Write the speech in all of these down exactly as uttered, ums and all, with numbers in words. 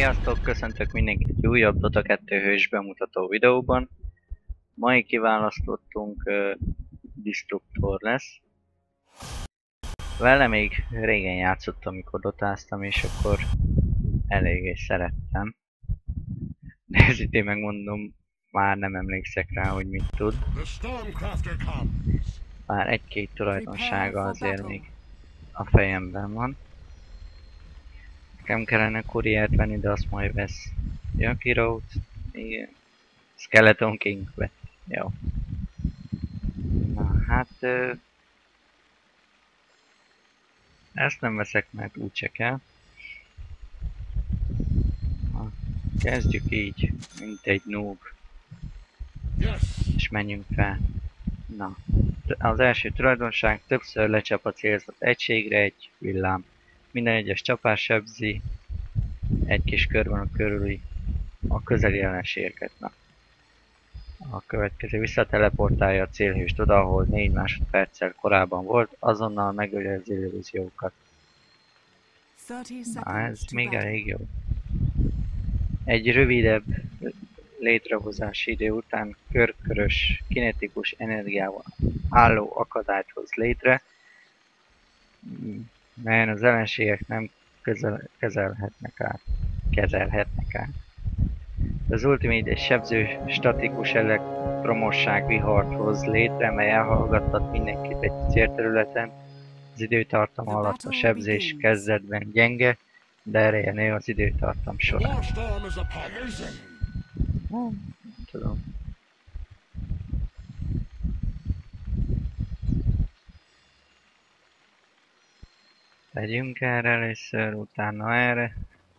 Sziasztok, köszöntök mindenkit egy újabb Dota kettő hős bemutató videóban. Mai kiválasztottunk uh, Destructor lesz. Vele még régen játszottam, amikor dotáztam, és akkor eléggé szerettem. De ez itt én megmondom, már nem emlékszek rá, hogy mit tud. Már egy-két tulajdonsága azért még a fejemben van. Nekem kellene Couriert venni, de azt majd vesz Jakiro-t. Igen. Skeleton King vett. Jó. Na hát... Ö, ezt nem veszek, mert úgyse kell. Na, kezdjük így, mint egy noob. És menjünk fel. Na. Az első tulajdonság: többször lecsap a célzott egységre egy villám. Minden egyes csapás sebzi egy kis körben a körüli a közeli ellenségeket. Na. A következő: visszateleportálja a célhőst oda, ahol négy másodperccel korábban volt, azonnal megöli az illúziókat. Na, ez még elég jó. Egy rövidebb létrehozási idő után körkörös, kinetikus energiával álló akadályt hoz létre, melyen az ellenségek nem közel, kezelhetnek át. Kezelhetnek át. Az Ultimate egy sebző, statikus elektromosság vihart hoz létre, mely elhallgattat mindenkit egy célterületen. Az időtartam alatt a sebzés kezdetben gyenge, de ereje nő az időtartam során. Nem tudom. Tegyünk erre először, utána erre.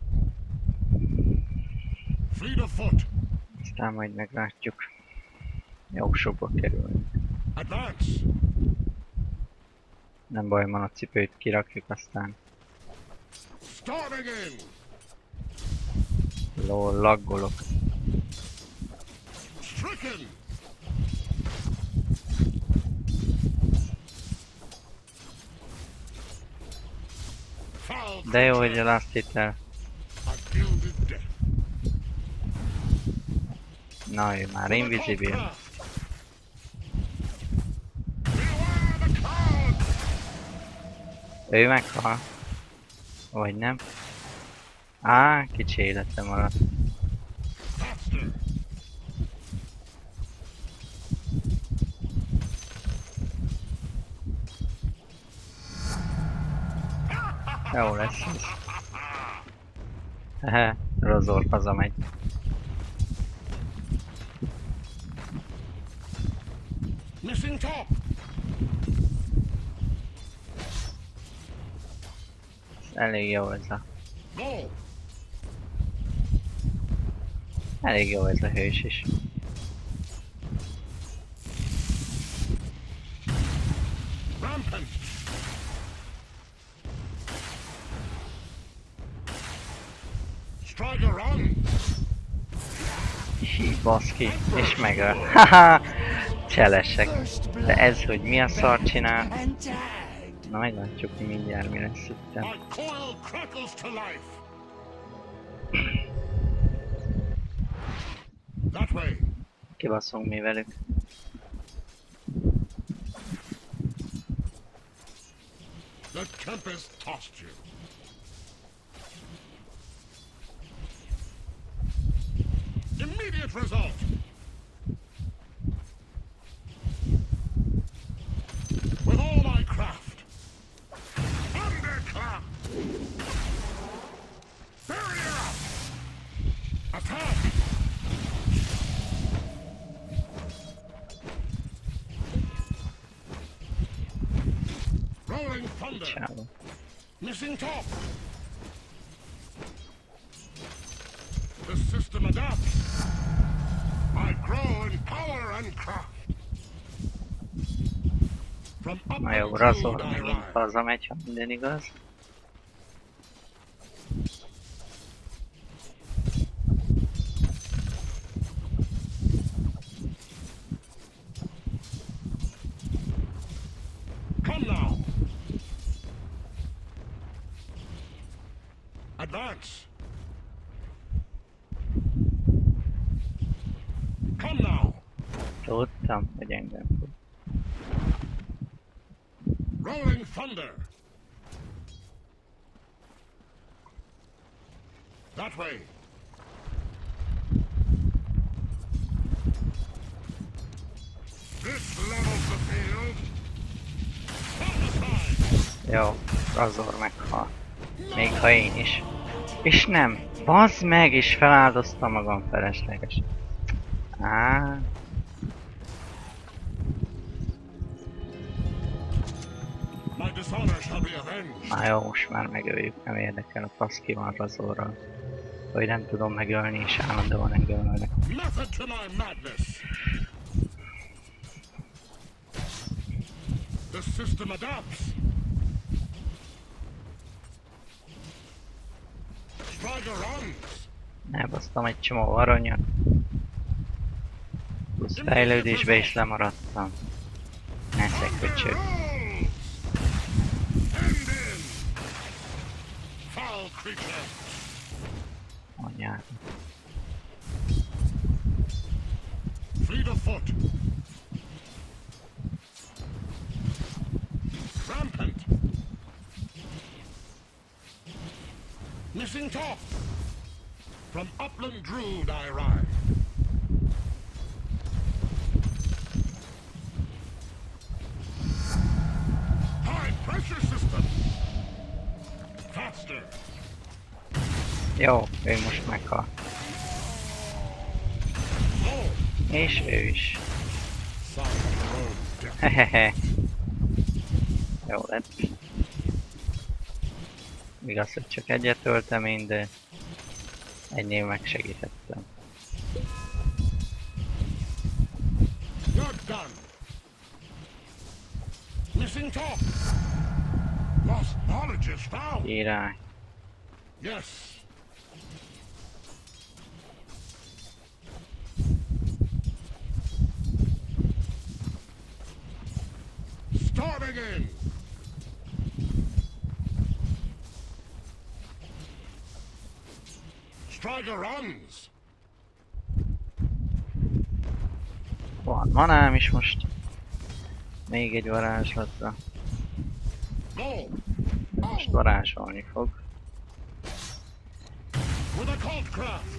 Aztán majd meglátjuk. Jó sokba kerülünk. Nem baj, van, a cipőt kirakjuk, aztán... Lol, laggolok. De jó, hogy a last hitel. Na, ő már invisible. Ő meghal. Vagy nem? Á, kicsi élete maradt. Jó lesz ez. Hehe, Rozor hazamegy. Missing top. Elég jó ez a... Elég jó ez a hős is. Hí, baszki, és megöl. Haha! Cselesek. De ez, hogy mi a szar csinál? Na, meglátjuk, mi mindjárt mi lesz itt. Kibaszunk mi velük. Immediate result. With all my craft. Thunderclap. Barrier up. Attack. Rolling thunder. Ciao. Missing top. The system adapts. I grow in power and craft. From up Na jó, Razor megint hazamegy, ha minden igaz. Come now. Advance. Tudtam, hogy engem fog. Rolling thunder. That way. This levels the field. On the side. Jó, Razor meghal. Még ha én is. És nem! Bazd meg, és feláldoztam magam felesleges. Á. My dishonor shall be avenged. Á, jó, most már megöljük, nem érdekel a fasz ki van Razorral. Hogy nem tudom megölni, és állandóan engem ölnek. Method to my madness. The system adapts. Strider runs. Elbasztam egy csomó aranyat. Plusz fejlődésbe is lemaradtam. Nesze köcsög. Rolls. End in. Foul creature. Anyád. Fleet of foot. Rampant. Missing top. From upland Druid I ride. High pressure system. Faster. Jó, ő most meghal. Low. És ő is. Solid road death. Hehehe. Jó lett. Igaz, hogy csak egyet öltem én, de ennyien megsegítettem. You're done. Missing top. Lost knowledge is found. Király. Yes. Storming in. Strider runs. Van manám is most. Még egy varázslatra. Go. Most varázsolni fog. With a cult craft.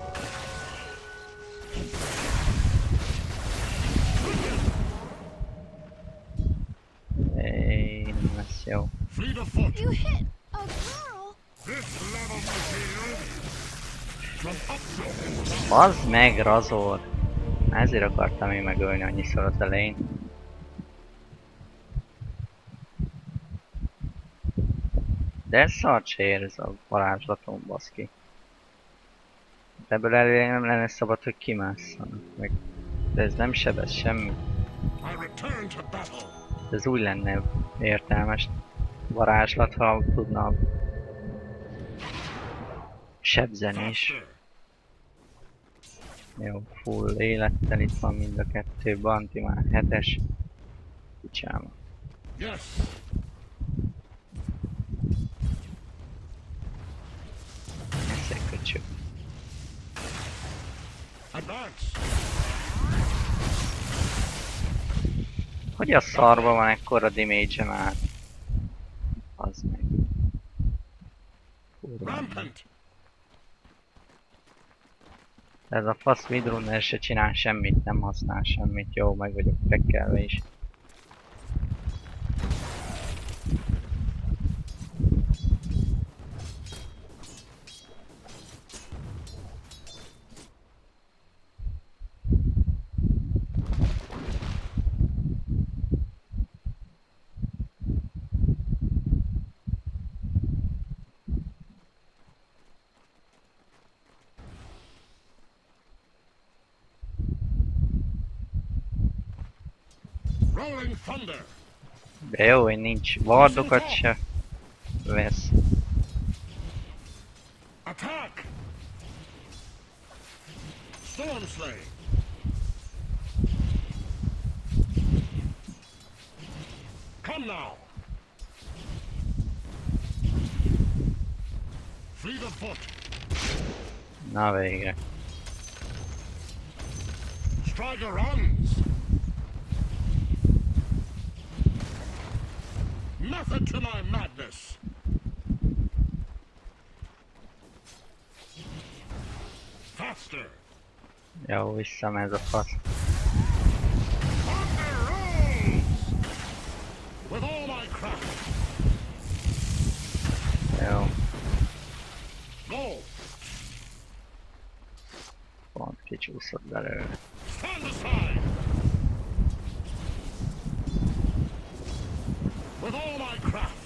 Éj, nem lesz jó. Fleet of foot. You hit a girl. This levels the field. From upland. Bazd meg, Razor! Ezért akartam én megölni annyiszor az elején. De szart se ér ez a varázslatom, baszki. Ebből előre nem lenne szabad, hogy kimásszanak meg. De ez nem sebez semmi. I return to battle. Ez úgy lenne értelmes varázslat, ha tudna sebzeni is. Faster. Jó, full élettel itt van mind a kettő, Banti már hetes. Kicsáma. Yes. Eszek köcsög. Advance. Hogy a szarba van ekkora damage már? Az meg. Kurva. Rampant. Ez a fasz Midrunner se csinál semmit, nem használ semmit. Jó, meg vagyok fekkelve is. Rolling thunder. De jó, hogy nincs wardokat se vesz. Attack. Stormslay. Come now. Fleet of foot. Na végre. Strider runs. Method to my madness. Faster. Jó, visszamegy a fasz. Thunder rolls. With all my craft. Jó, Go. pont kicsúszott belőle. Stand aside. With all my craft.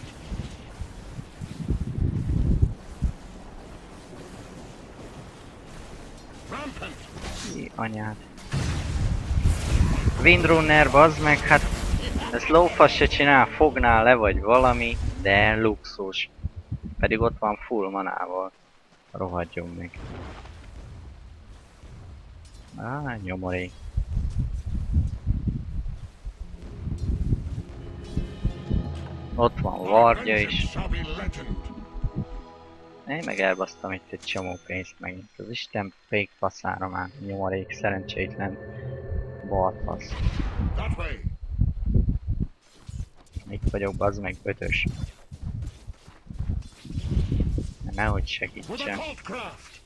Rampant. Mi anyád. Windrunner, bazd meg, hát ezt lófasz se csinál, fognál le vagy valami, de luxus. Pedig ott van full manával. Rohadjon meg. Á, nyomorék. Ott van Vardja is. Shall be legend. Én meg elbasztam itt egy csomó pénzt megint. Az Isten pék faszára már nyomorék, szerencsétlen balfasz. That way. Itt vagyok, bazd meg, ötös. Nehogy With a segítsen. cult craft.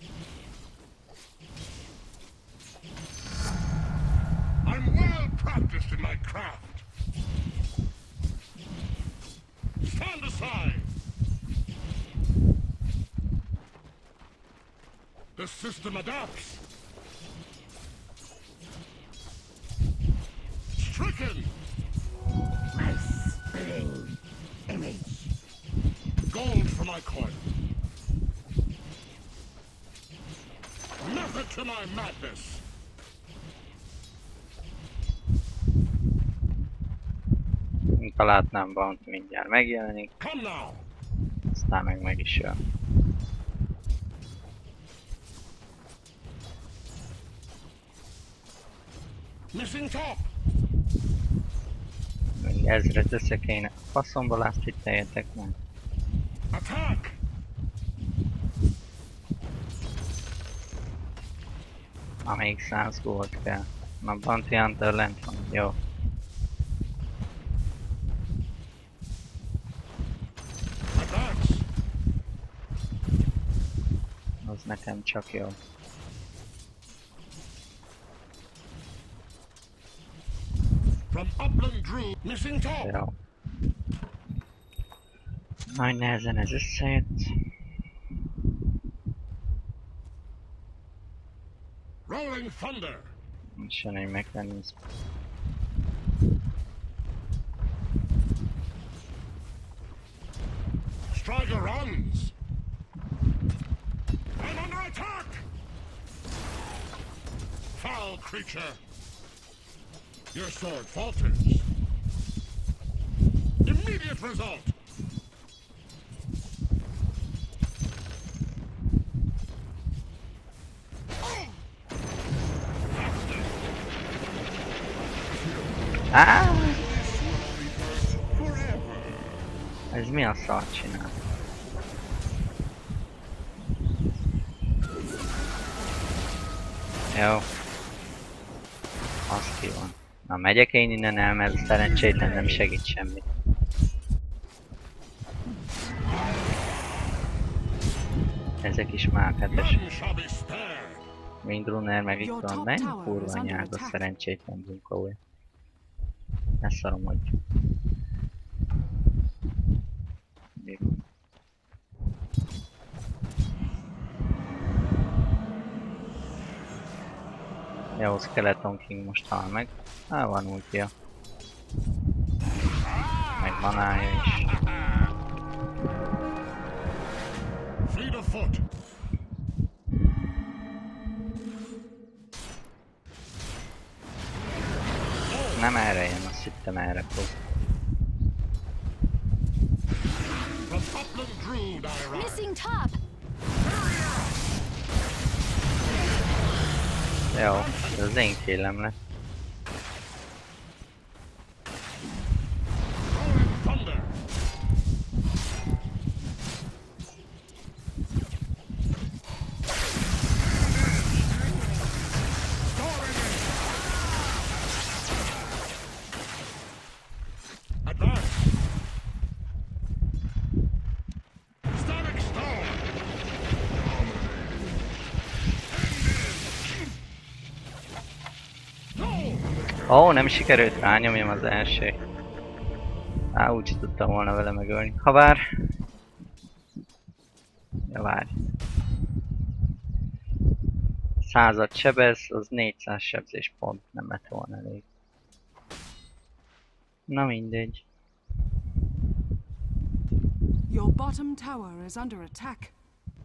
I'm well practiced in my craft. Stand aside. The system adapts. Stricken. My spinning image. Gold for my coin. Method to my madness. Találtam Bounty, mindjárt megjelenik, Come now. aztán meg meg is jön. Missing top. Még ezret össze kéne. Faszomba azt hitteljetek meg. Attack. Ah, még száz gold kell. Na, Bounty Hunter lent van, jó. Advance. Az nekem csak jó. From Upland Drew. Missing top. Jó. Nagy nehezen ez összejött. Rolling thunder. És jön egy mechanizm. Strider runs. I'm under attack. Foul creature. Your sword falters. Immediate result. Á! Ez mi a szart csinál? Jó. Az ki van. Na, megyek én innen el, mert szerencsétlen nem segít semmit. Ezek is már hetes. None shall be spared. Windrunner meg itt van, mennyi kurva nyága szerencsétlen bunkója. Ne szaromodj. Mi van? Jó, Skeleton King most hal meg. Há, van útja. Meg manája is. Fleet of foot. Nem erre jön, azt hittem erre fog. From Upland Drew, I ride. Missing top. Jó, ez az én kélem lett. Rolling thunder. Advance. Ó, oh, nem sikerült rányomjam az első. Á, úgy tudtam volna vele megölni. Ha bár... Ja, várj. Százat sebez, az négyszáz sebzés pont, nem lett volna elég. Na mindegy. Your bottom tower is under attack.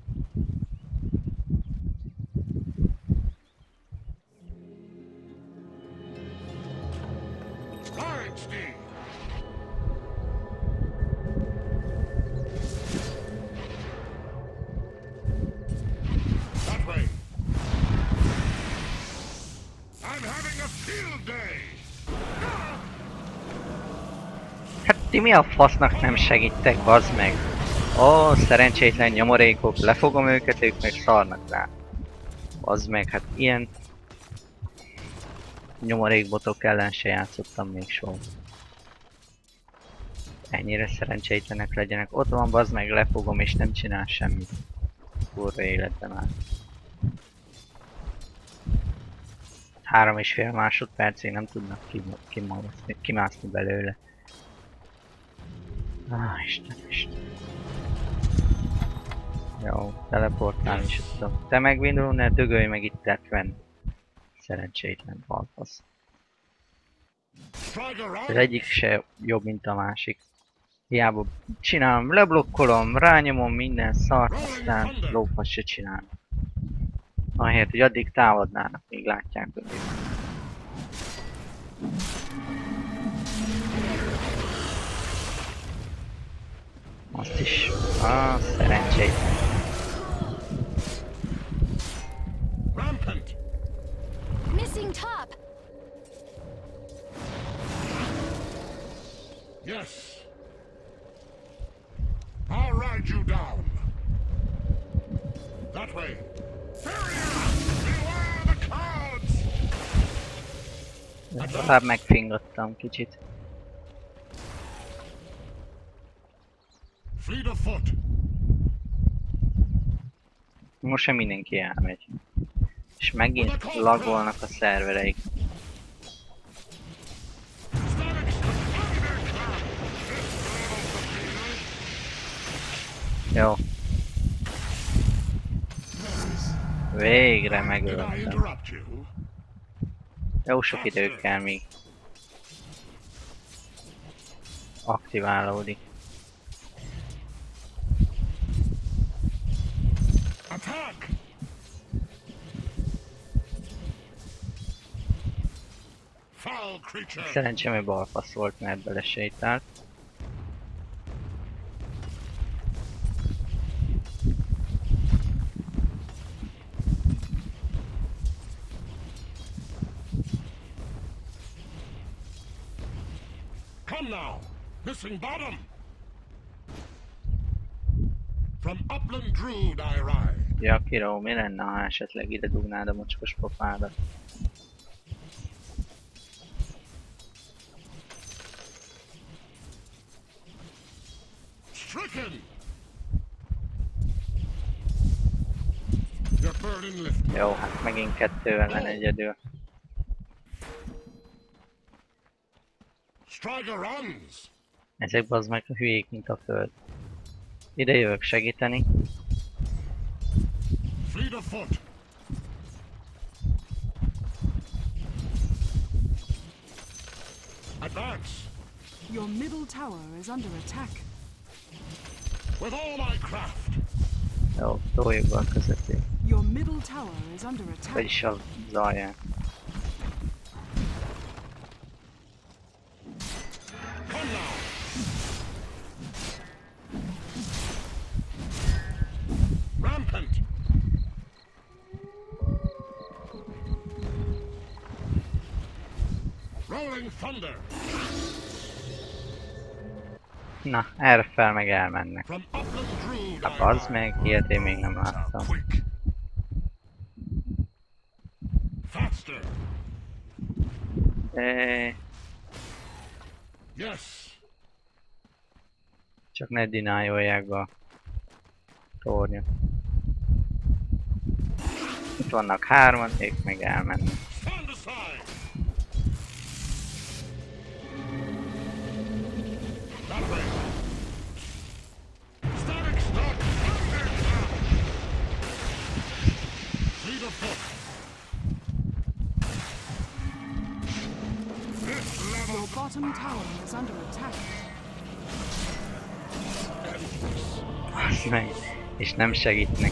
Large That way. I'm having a field day. Hát ti mi a fasznak nem segítek, bazd meg? Ó, szerencsétlen nyomorékok, lefogom őket, ők meg szarnak rá. Bazd meg, hát ilyen... nyomorékbotok ellen se játszottam még soha. Ennyire szerencsétlenek legyenek. Ott van, bazd meg, lefogom és nem csinál semmit. Kurva életben áll. Három és fél másodpercig nem tudnak kimászni, kimászni belőle. Ah, Isten, Isten. Jó, teleportálni is tudom. Te meg Windrunner, dögölj meg itt tetven. Szerencsétlen balfasz. Az egyik se jobb, mint a másik. Hiába csinálom, leblokkolom, rányomom minden szart, aztán lófasz se csinálom. Ahelyett, hogy addig támadnának, még látják őket. Azt is. Ah, szerencsétlen. Missing top. Yes. I'll ride you down. That way. Beware the clouds. Tovább megfingottam kicsit. Fleet of foot. Most sem mindenki elmegy. És megint lagolnak a szervereik. Jó. Végre megöltem. Jó sok idő kell még. Aktiválódik. Attack! Foul creature! Szerencsém, hogy balfasz volt, mert belesétált. Come now! Missing bottom! From Upland Druid I ride. Ja, Kiró, mi lenne, ha esetleg ide dugnád a mocskos pofádat? Stricken! Your burden lifted. Jó, hát megint kettővel ellen egyedül. Strider runs! Ezek bazd meg a hülyék, mint a föld. Ide jövök segíteni. Fleet of foot! Advance! Your middle tower is under attack. With all my craft! Jó, toljuk be a közepét. Your middle tower is under attack. Vagyis a zalján. Come now! Rampant! Rolling thunder! Na, erre fel meg elmennek. From Upland Druid Hát I bazd ride. meg, ilyet én még nem láttam. Quick! Faster! É, Yes! csak ne dinájolják be a tornyot. Itt vannak hárman, ők meg elmennek. Stand aside! upgrade. Static stop. Thunderclap. Fleet of foot. This level. Your bottom tower is under attack. Azt meg. És nem segítnek.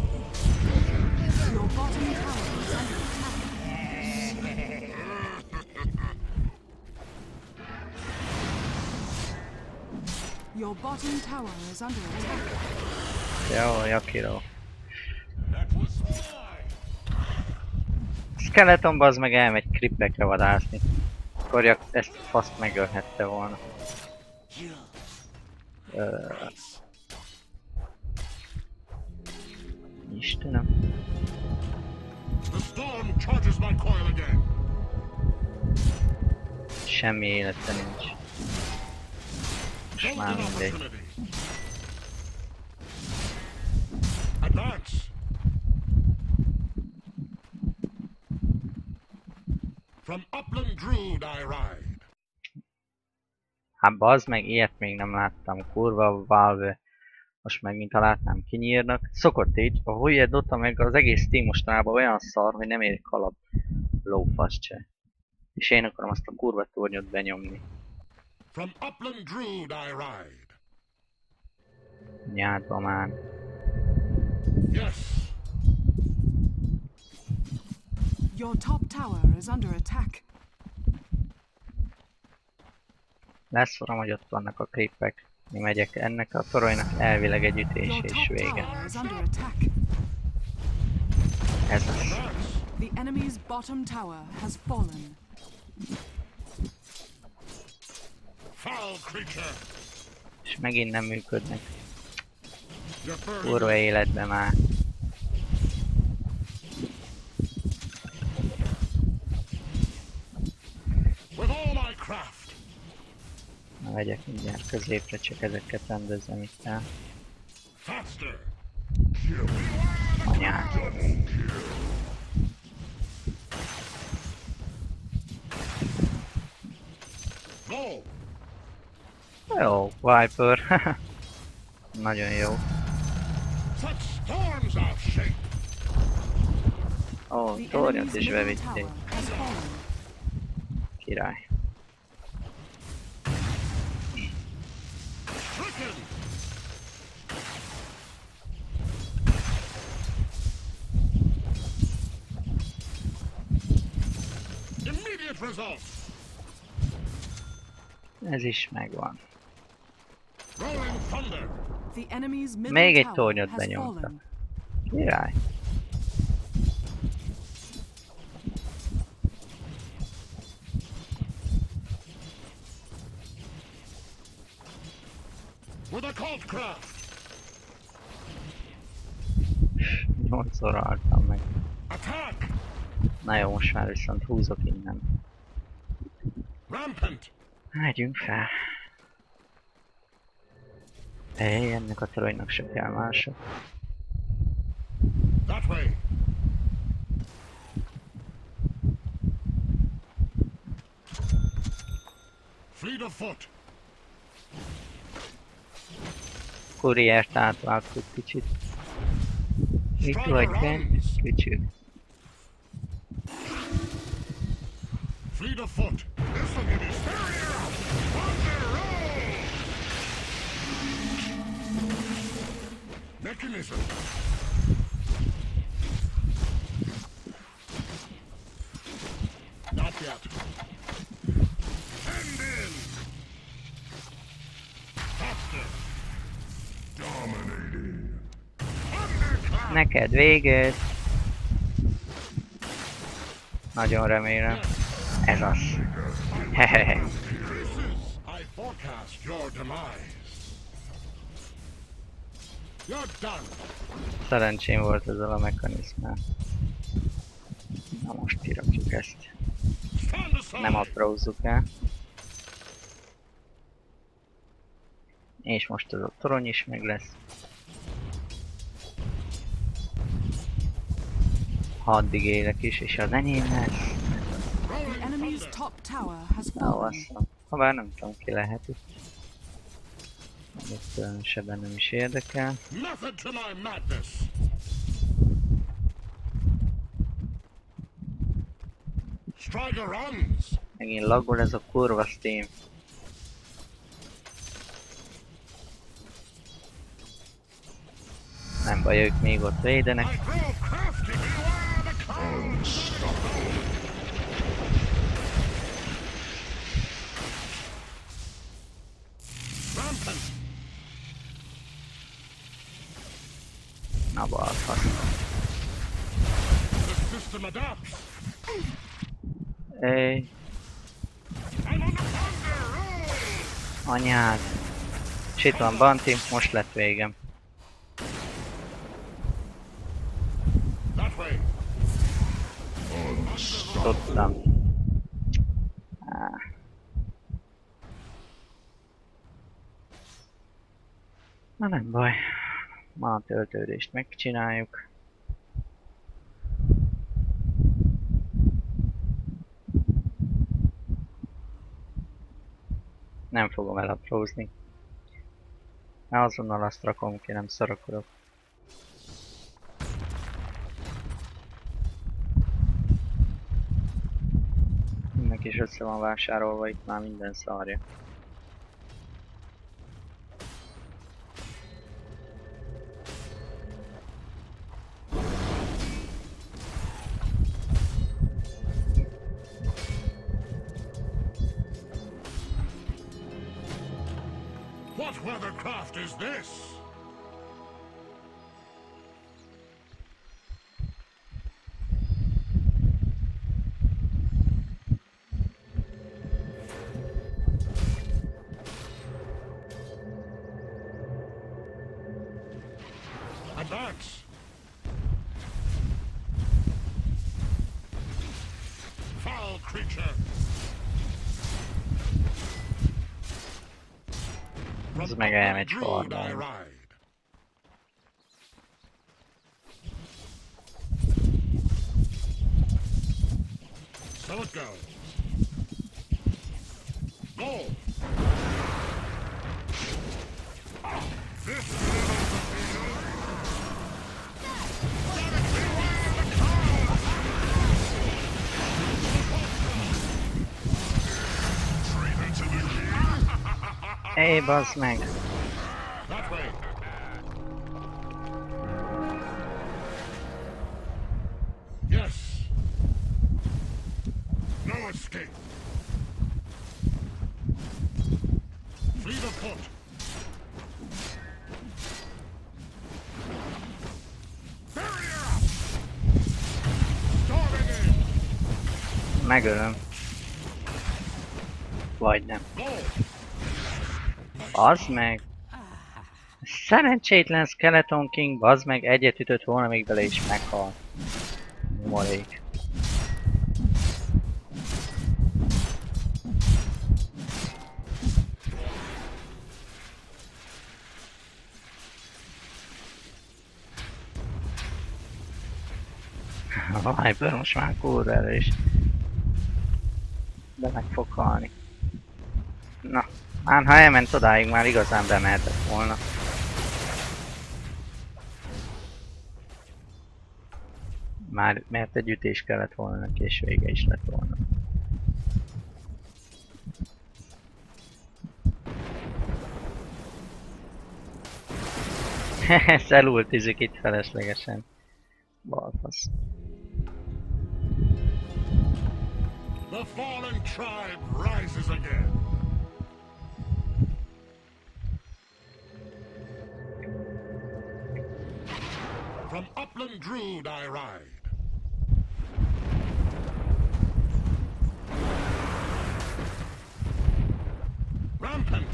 Your bottom tower is under attack. Your bottom tower is under attack. Jó, Jakiro. That was why. Skeleton bazd meg elmegy krippekre vadászni. Akkor jak ezt a faszt megölhette volna. Ö... Istenem. The storm charges my coil again. Semmi élete nincs. Most már Golden mindegy. opportunity. Advance. From Upland Druid I ride. Hát bazd meg, ilyet még nem láttam. Kurva Valve. Most megint ha látnám kinyírnak. Szokott így, a Hoyed Dota meg az egész team mostanában olyan szar, hogy nem érik alap lófaszt se. És én akarom azt a kurva tornyot benyomni. From Upland Druid I ride. Nyádba már. Yes. Your top tower is under attack. Leszorom, hogy ott vannak a krippek. Mi megyek ennek a toronynak elvileg egy ütés Your és top vége. tower is under attack. Ez az. Advance. The enemy's bottom tower has fallen. Foul creature. És megint nem működnek. Your bird. Kurva életbe már. With all my craft. Na megyek mindjárt középre, csak ezeket rendezem itt el. Faster. Anyád. Go. Jó, Viper. Nagyon jó. Such storms I'll shake. Ó, The tornyot enemy's is middle bevitték. tower has fallen. Király. Stricken. Immediate results. Ez is megvan. Rolling thunder. The enemy's middle Még egy tower tornyot has benyomtak. fallen. Király. With a cult craft. nyolcszor haltam meg. Attack. Na jó, most már viszont húzok innen. Rampant. Megyünk fel. Hey, ennek a toronynak se kell mások. That way. Fleet of foot. Kuriért átváltuk kicsit. Itt Strider vagy bent, runs. kicsit. Fleet of foot. This will give you stereo. Thunder roll. Mechanism. Not yet. Hand in. Faster. Dominating. Thunderclap. Neked véget. Nagyon remélem. Ez az. Hehehe. Pieces, I forecast your demise. You're done. Szerencsém volt ezzel a mechanizmál. Na most kirakjuk ezt. Stand aside. Nem aprózzuk el. És most ez a torony is meg lesz. Ha addig élek is, és az enyém lesz. Rolling The enemy's thunder. top tower has Na, fallen. bassza. Ha bár nem tudom, ki lehet itt. Amit különösebben nem is érdekel. Method to my madness. Striker runs. Megint lagol ez a kurva Steam. Nem baj, ők még ott védenek. I grow crafty. Beware the cold. Rampant. Na balfasz. The system adapts. Éj, I'm on the thunder. Roll. anyád. És itt van Banti, most lett végem. That way. Tudtam. Á. Na nem baj. Ma a töltődést megcsináljuk. Nem fogom elaprózni. Mert azonnal azt rakom ki, nem szarakodok. Ennek is össze van vásárolva itt már minden szarja. What weathercraft is this? Advance. Foul creature. Az meg elmegy Druid I farmolni. ride. So it goes. Go. This little torpedo. Gotta beware the cold. Traitor to the king. Éj, bazd meg! That way. Yes. No escape. Fleet of foot. Barrier up. Storming in. Megölöm. Vagy nem. Go. Bazd meg! Szerencsétlen Skeleton King, bazd meg, egyet ütött volna még bele is meghalt. Morék. A Viper most már kurva erős. De meg fog halni. Na, már ha elment odáig, már igazán bemehetett volna. Már mert egy ütés kellett volna neki, és vége is lett volna. Ezt elultizik itt feleslegesen. Balfasz. The fallen tribe rises again. From Upland Druid I ride. Rampant.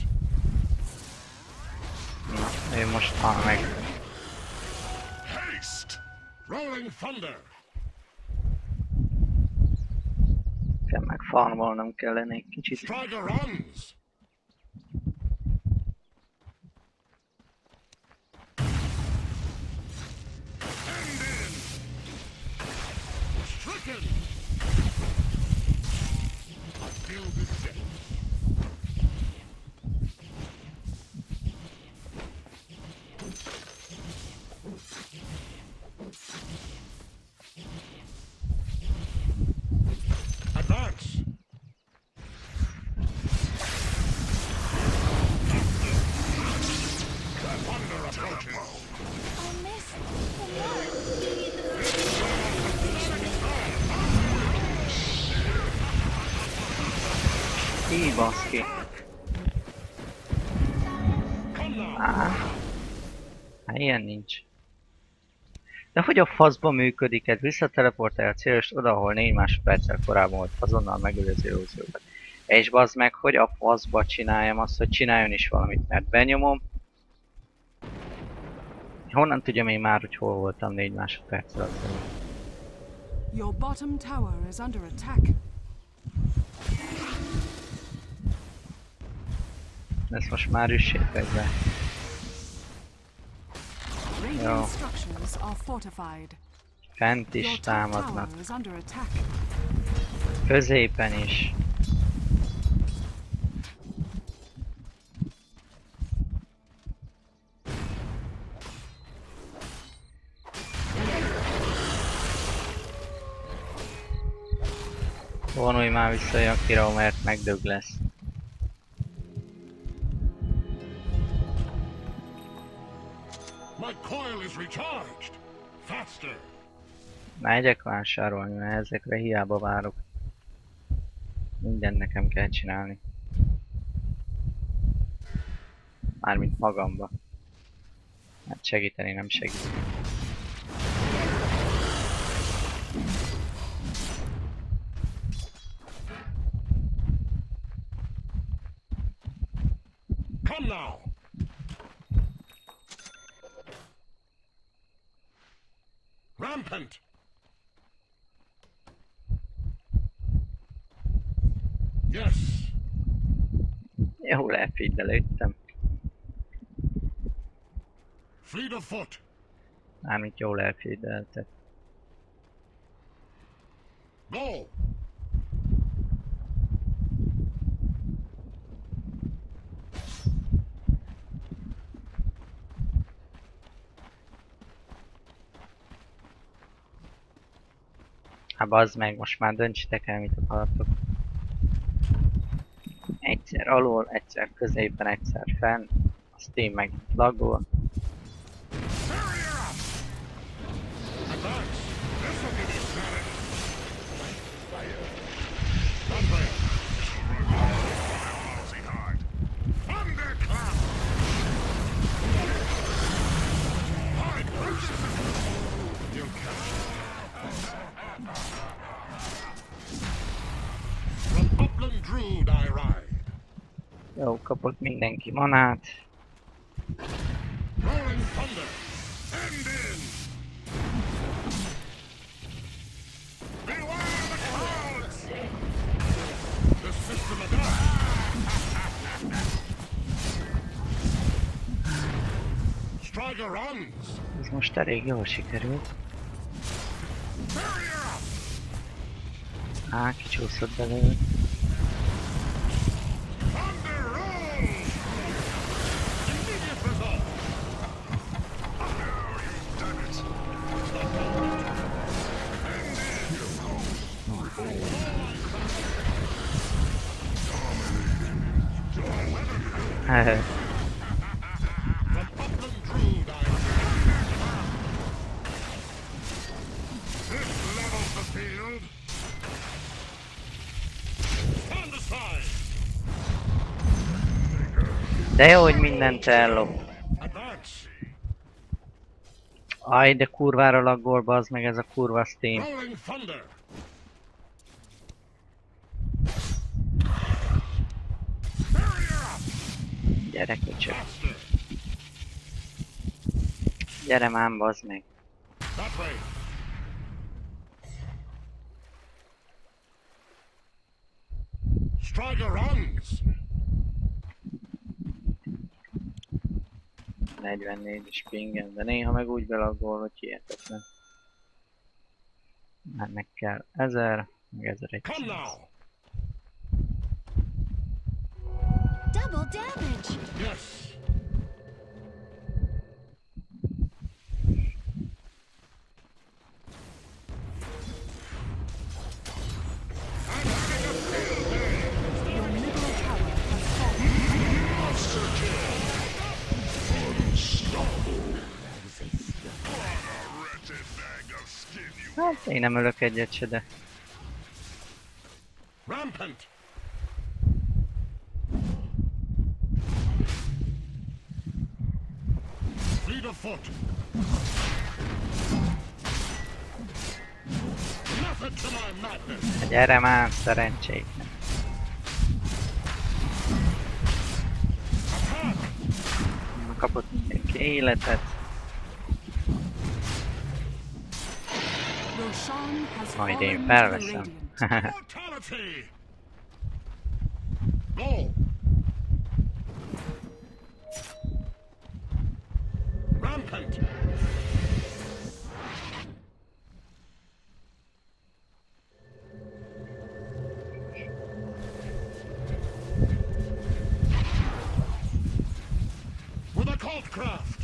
Na, ő most hal meg. Haste. Rolling thunder. Kell meg farmolnom kellene egy kicsit. Strider runs. End in. Stricken. A gilded death. Advance! Thunder approaches! Oh, miss. Így baszki. Come now! Á. Hát ilyen nincs. De hogy a faszban működik ez? Visszateleportál a célost oda, ahol négy másodperccel korábban volt, azonnal megöli az illúziókat. És bazd meg, hogy a faszba csináljam azt, hogy csináljon is valamit, mert benyomom. Honnan tudjam én már, hogy hol voltam négy másodperccel azon? Your bottom tower is under attack. Ezt most már üssék be. Radiant structures are fortified. Fent Your is top támadnak. tower is under attack. Középen is. Vonulj már vissza Jakira, mert megdög lesz. My coil is recharged! Faster! Megyek vásárolni, mert ezekre hiába várok. Mindent nekem kell csinálni. Mármint magamba. Hát segíteni nem segít. Come now! Rampant! Yes! Jó elféd előttem. Fleet of foot! Mármint jól elfédeltek. Go! Hát bazd meg, most már döntsétek el, mit akartok. Egyszer alul, egyszer középen, egyszer fenn. A Steam meg lagol. Barrier up! Advance! This'll give you credit! Thunder! Lousy hard! Thunderclap! Hide crucible! You catch! From Upland Druid I ride! Jó, kapott mindenki manát. Rolling thunder! End in! Beware the clouds! The system of Strider runs! Ez most elég jól sikerült. Barrier up! Á, kicsúszott belőle. Thunder rolls! Immediate result! Hehe. From Upland Druid I This levels the field! Stand aside! De jó, hogy mindent ellop. Advance! Aj, de kurvára laggol, bazd meg ez a kurva Steam. Rolling thunder! Barrier up! Gyere köcsög. Faster! Gyere már, bazd meg. That way! Strider runs! negyvennégyes pingen, de néha meg úgy belaggol, hogy hihetetlen. Ennek kell ezer, meg Come ezerszáz. now! Double damage. Yes! Hát én nem ölök egyet se, de Rampant! Fleet of foot! Method to my madness! gyere már, szerencsétlen. Kapott mindenki életet. Roshan has Majd fallen én to the felveszem. Radiant. Mortality! Go! Rampant! With a cult craft!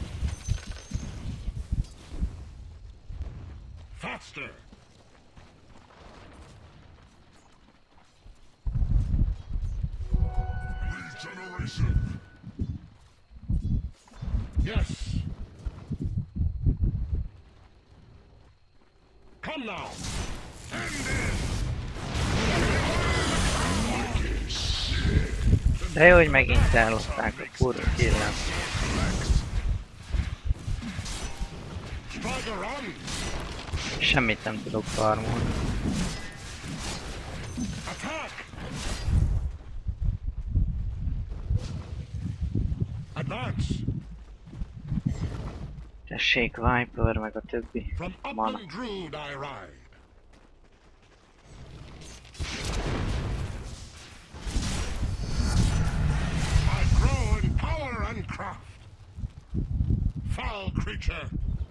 Faster! Regeneration! Yes! Come now! End it! De jó, hogy megint ellopták a kurva killem. Strider run! Semmit nem tudok farmolni. Attack! Advance! Tessék, Viper, meg a többi. From Mana. Upland Druid I ride. I grow in power and craft. Foul creature.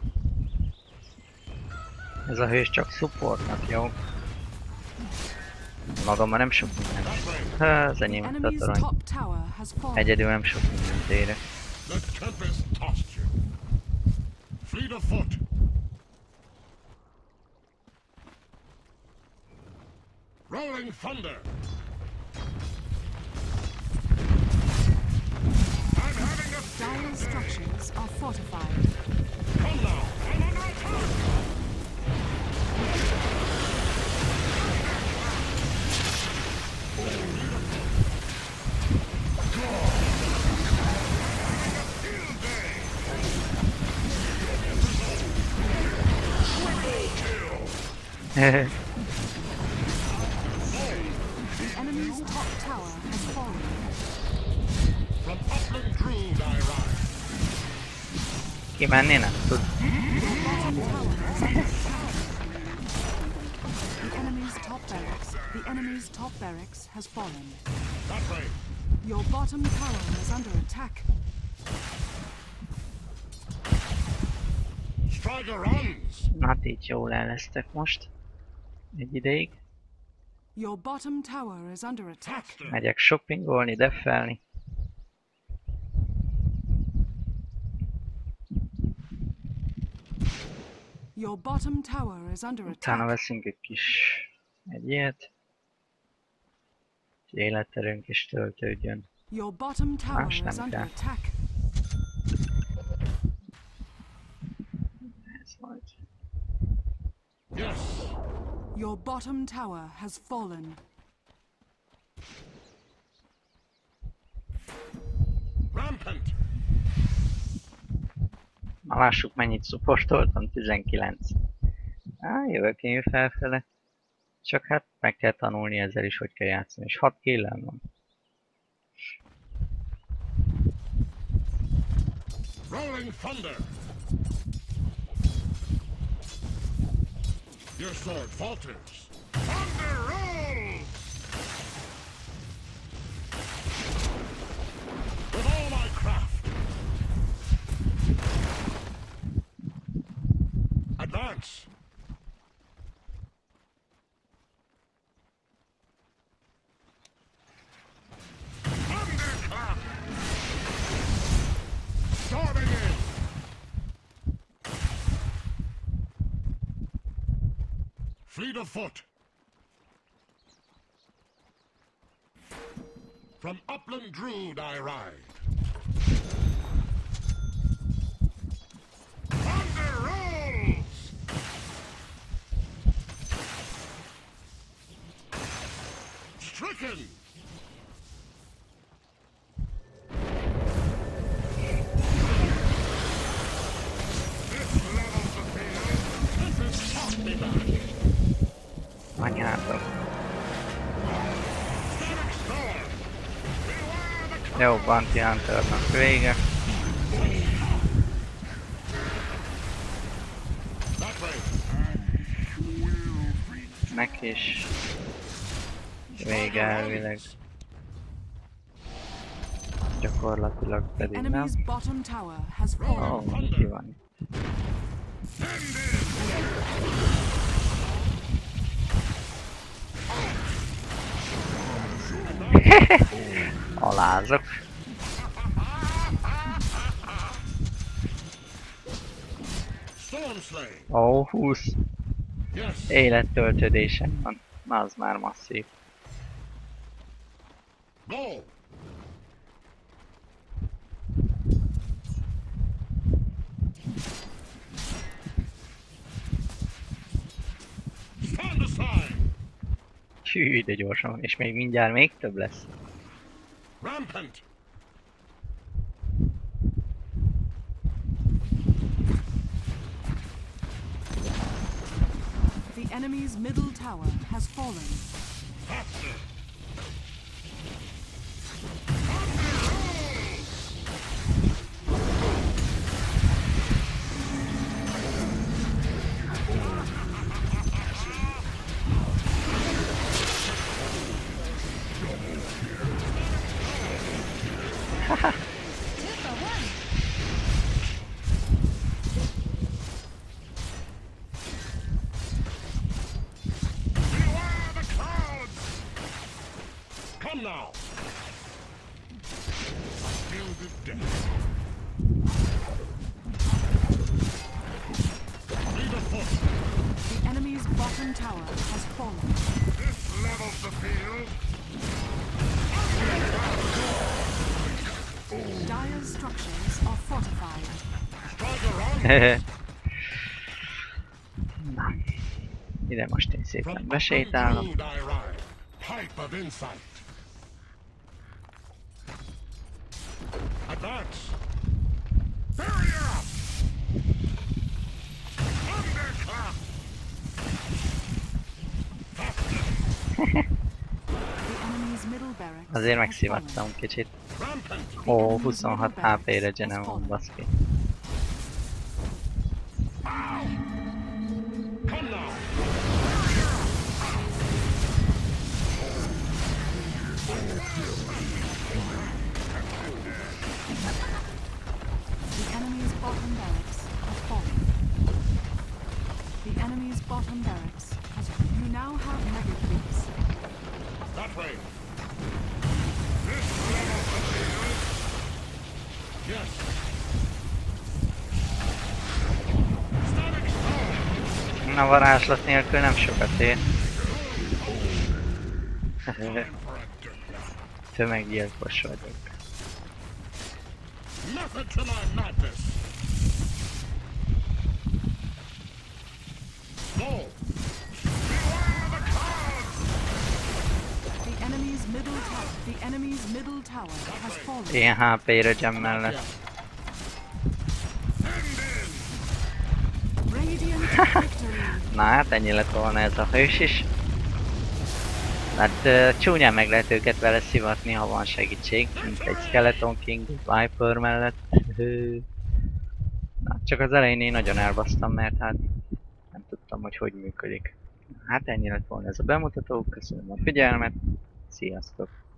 Ez a hős csak supportnak, jó? Magammal nem sok minden. That way. Ha, az The enyém enemy's tatorony. top tower has fallen. Egyedül nem sok mindent érek. The tempest tossed you. Fleet of foot. Rolling thunder. I'm having a Dire field day. structures are fortified. Come now. I'm under attack. Field day. Hehe. The enemy's top tower has fallen. From Upland Druid I ride. Kimenni nem tud. The enemy's top barracks. The enemy's top barracks has fallen. That way. Your bottom tower is under attack. Strider runs. Hát így jól el lesztek most. Egy ideig. Your bottom tower is under attack. Faster. Megyek shoppingolni, deffelni. Your bottom tower is under Utána attack. veszünk egy kis... egy ilyet. Hogy életerőnk is töltődjön. Your bottom tower Más is nem under kell. attack. Ez majd. Yes. Your bottom tower has fallen. Rampant. Na lássuk mennyit supportoltam, tizenkilenc. Á, jövök én felfele. Csak hát meg kell tanulni ezzel is, hogy kell játszani. És hat killem van. Rolling thunder. Your sword falters. Thunder rolls. With all my craft. Advance. Thunderclap. Storming in. Fleet of foot. From Upland Druid I ride. Thunder rolls. Jó, Bounty Hunternak vége. That way. Nek is vége elvileg. Gyakorlatilag The pedig nem. enemy's bottom tower has Ó, fallen. oh, ki van itt? Alázok. Stormslay. Ó, húsz Yes. élettöltödésem van. Na, az már masszív. Go. Stand aside. Hű, de gyorsan. És még mindjárt még több lesz. Rampant. The enemy's middle tower has fallen. Faster. Two for one. Beware the clouds. Come now. Feel the death. Lead a foot. The enemy's bottom tower has fallen. This levels the field. Dire's structures are fortified. Strike around. Na. Ide most én szépen From besétálok. upland I ride. Pipe of insight. Advance. Barrier up. Underclap. The enemy's middle barracks Azért has megszivattam kicsit. Rampant. Ó, huszonhat há pé-re Genem van, baszki. Come now. The enemy's bottom barracks has fallen. The enemy's bottom barracks has fallen. You now have mega creeps. That way. This levels the field. Yes. Static stone. Na, varázslat nélkül nem sokat ér. Time for a death. Tömeggyilkos vagyok. Method to my madness. Go. Beware the clouds. The enemy's middle tower. The enemy's middle tower has fallen. Ilyen há pé-re Gem mellett. End in. Radiant victory. Na hát ennyi lett volna ez a hős is. Hát uh, csúnyán meg lehet őket vele szivatni, ha van segítség, mint egy Skeleton King, Viper mellett. Hű. Na, csak az elején én nagyon elbasztam, mert hát nem tudtam, hogy hogy működik. Hát ennyi lett volna ez a bemutató, köszönöm a figyelmet, sziasztok!